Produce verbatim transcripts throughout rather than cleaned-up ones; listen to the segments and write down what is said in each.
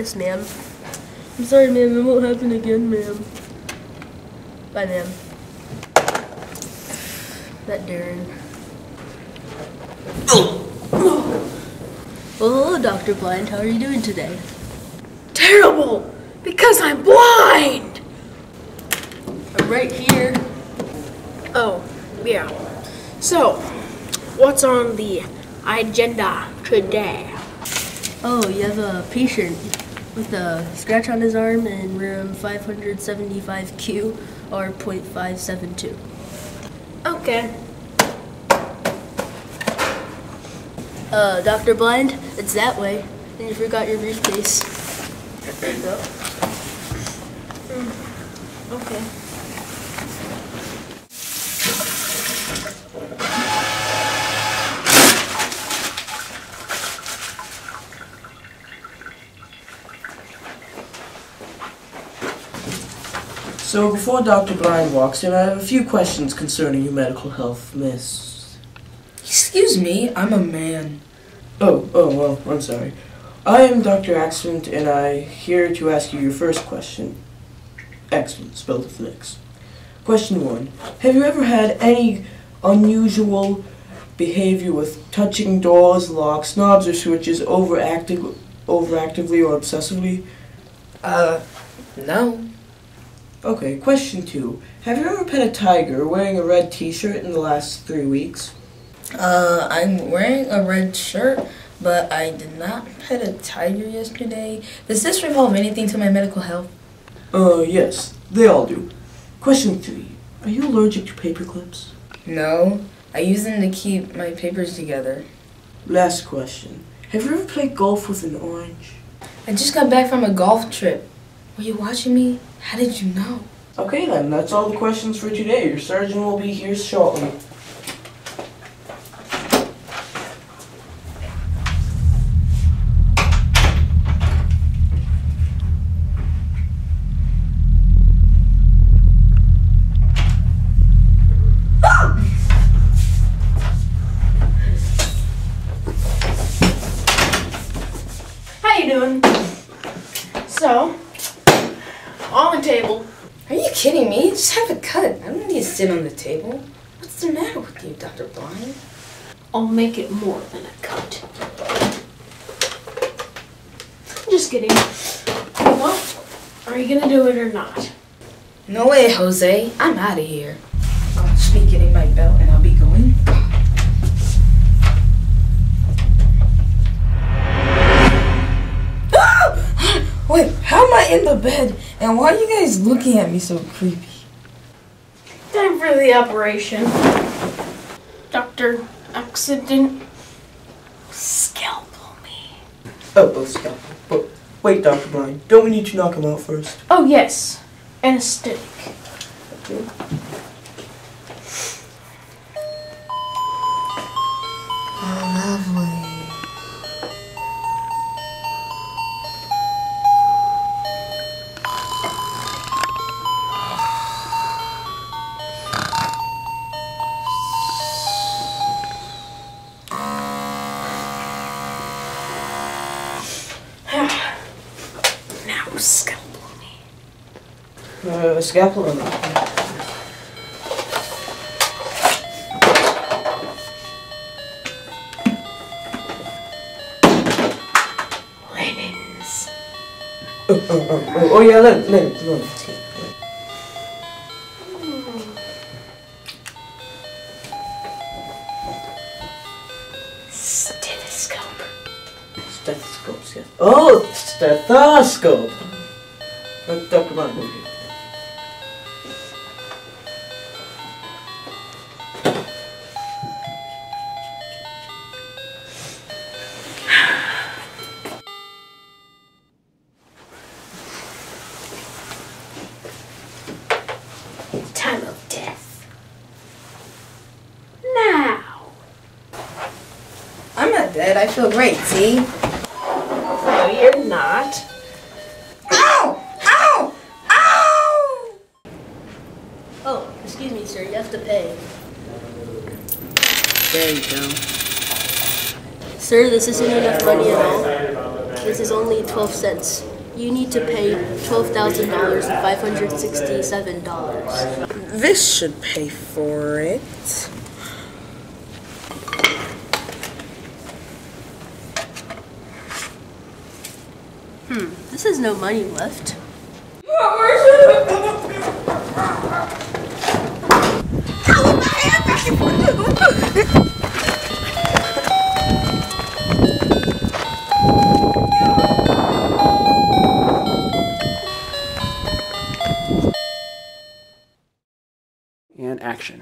Yes, ma'am. I'm sorry, ma'am. It won't happen again, ma'am. Bye, ma'am. That Darren. Well, hello, Doctor Blind. How are you doing today? Terrible! Because I'm blind! I'm right here. Oh, yeah. So, what's on the agenda today? Oh, you have a patient with a scratch on his arm in room five seventy-five Q or point five seven two. Okay. Uh, Doctor Blind, it's that way. And you forgot your briefcase. There you go. Mm, okay. So before Doctor Blind walks in, I have a few questions concerning your medical health, miss. Excuse me, I'm a man. Oh, oh, well, I'm sorry. I am Doctor Axcident, and I'm here to ask you your first question. Accident, spelled with an X. Question one. Have you ever had any unusual behavior with touching doors, locks, knobs, or switches overactive, overactively or obsessively? Uh, no. Okay, question two. Have you ever pet a tiger wearing a red t-shirt in the last three weeks? Uh, I'm wearing a red shirt, but I did not pet a tiger yesterday. Does this involve anything to my medical health? Uh, yes, they all do. Question three. Are you allergic to paper clips? No, I use them to keep my papers together. Last question. Have you ever played golf with an orange? I just got back from a golf trip. Were you watching me? How did you know? Okay then, that's all the questions for today. Your surgeon will be here shortly. How you doing? So, on the table. Are you kidding me? Just have a cut. I don't need to sit on the table. What's the matter with you, Doctor Blind? I'll make it more than a cut. Just kidding. Well, are you gonna do it or not? No way, Jose. I'm out of here. I'll just be getting my belt and I'll be going. Wait, how am I in the bed? And why are you guys looking at me so creepy? Time for the operation. Doctor Accident. Scalpel me. Oh, oh, scalpel. But wait, Doctor Blind. Don't we need to knock him out first? Oh, yes. Anesthetic. Okay. Oh, lovely. Now scalpel me. Uh, scalpel on me. Linens. Oh, oh, oh, oh, oh yeah, let, let, let, let. Stethoscope. Stethoscopes, yes. Oh, stethoscope. Uh, Doctor Blind, over here. Time of death. Now. I'm not dead. I feel great, see? No, you're not. Ow! Ow! Ow! Oh, excuse me, sir. You have to pay. There you go. Sir, this isn't enough money at all. This is only twelve cents. You need to pay twelve thousand dollars and five hundred sixty-seven dollars. This should pay for it. Hmm, this has no money left. And action.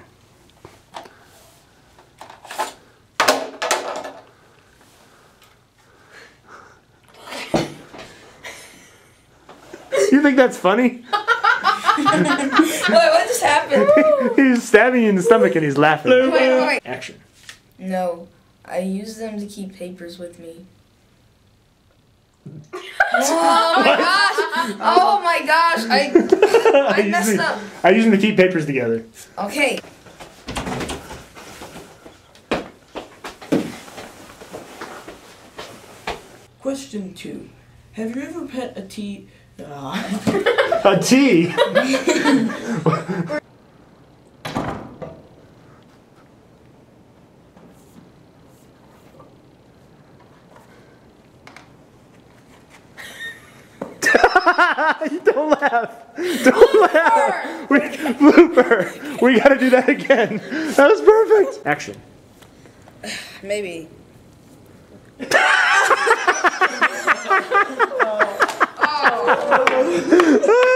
You think that's funny? Wait, what just happened? He's stabbing you in the stomach and he's laughing. Wait, wait, wait. Action. No, I use them to keep papers with me. Oh my gosh! Oh my gosh! I I messed up. I use them to keep papers together. Okay. Question two. Have you ever pet a tea? Uh, A tea? Don't laugh. Don't laugh. We, blooper. We gotta do that again. That was perfect. Action. Maybe. Oh.